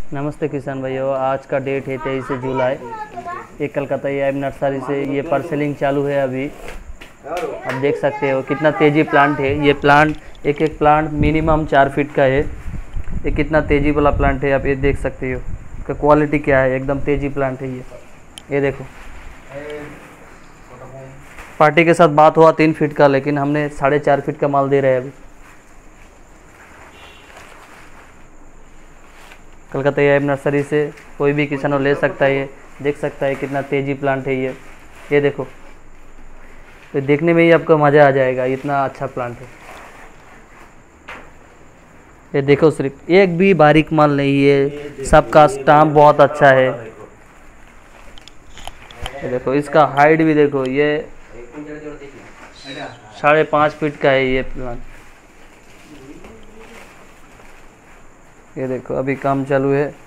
नमस्ते किसान भाइयों, आज का डेट है 23 जुलाई। ये कलकत्ता एआईएम नर्सरी से ये परसेलिंग चालू है अभी। आप देख सकते हो कितना तेज़ी प्लांट है। ये प्लांट एक एक प्लांट मिनिमम 4 फीट का है। ये कितना तेज़ी वाला प्लांट है, आप ये देख सकते हो। इसका क्वालिटी क्या है, एकदम तेज़ी प्लांट है ये देखो। पार्टी के साथ बात हुआ 3 फीट का, लेकिन हमने 4.5 फीट का माल दे रहे हैं अभी। कलकत्ता एआईएम नर्सरी से कोई भी किसान ले सकता है। ये देख सकता है कितना तेज़ी प्लांट है ये देखो। तो देखने में ही आपको मज़ा आ जाएगा, इतना अच्छा प्लांट है। ये देखो, सिर्फ एक भी बारीक माल नहीं है, सबका स्टाम्प बहुत अच्छा है। ये देखो, इसका हाइट भी देखो, ये 5.5 फीट का है ये प्लांट। ये देखो, अभी काम चालू है।